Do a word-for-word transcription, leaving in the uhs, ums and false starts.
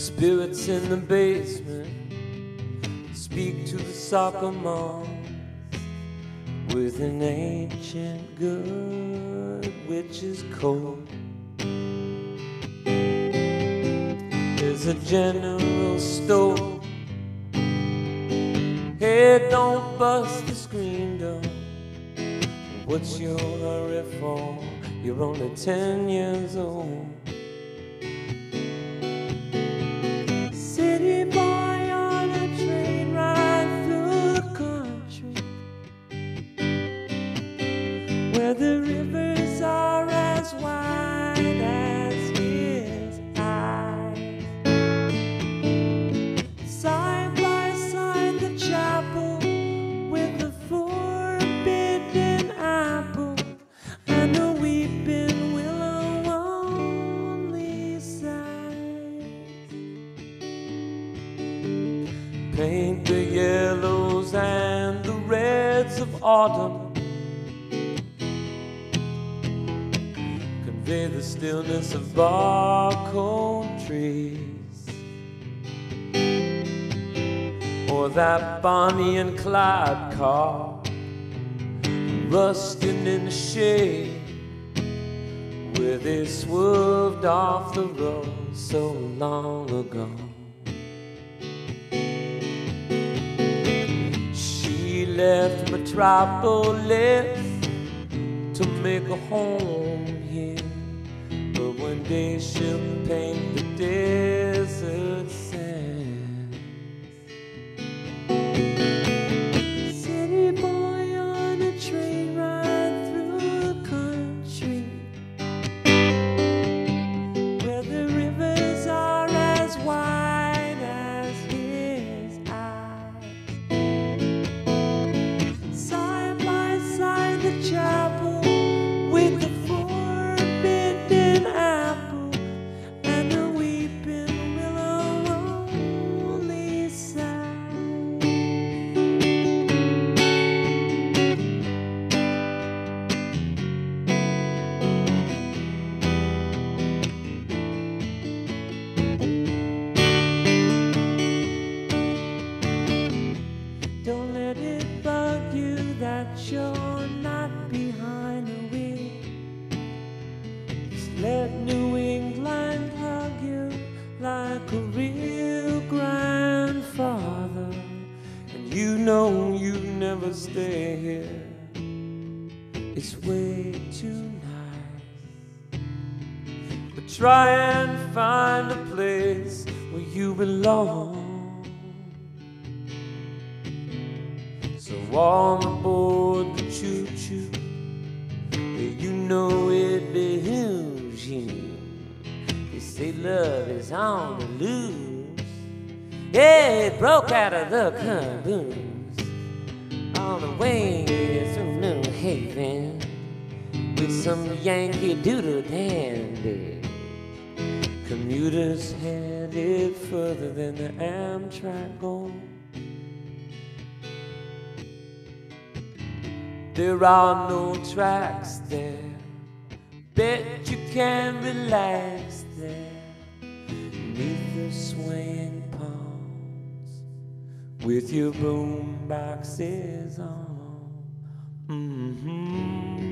Spirits in the basement speak to the soccer moms with an ancient good witch's code. There's a general store. Hey, don't bust the screen door. What's your hurry for? You're only ten years old. City boy on a train ride through the country, where the rivers are as wide as his eyes. Side by side the chapel with the forbidden apple and the weeping willow on these sides. Paint the yellows and the reds of autumn, convey the stillness of barcode trees, or that Bonnie and Clyde car rusting in the shade, where they swerved off the road so long ago. She left Metropolis to make a home here, but one day she'll paint the desert sands. City boy on a train ride through the country, where the rivers are as wide as his eyes. Side by side the chapel with the forbidden apple and the weeping willow on these sides. Don't let it bug you that you're not behind the wheel. Just let New England hug you like a real grandfather, and you know you never stay here. It's way too nice. But try and find a place where you belong. So on aboard the choo-choo, you know it behooves you. They say love is on the loose. Yeah, it broke out of the caboose on the way to New Haven with some Yankee Doodle dandy. Commuters headed further than the Amtrak goes. There are no tracks there, bet you can relax there, beneath the swaying palms, with your boom boxes on. Mm-hmm.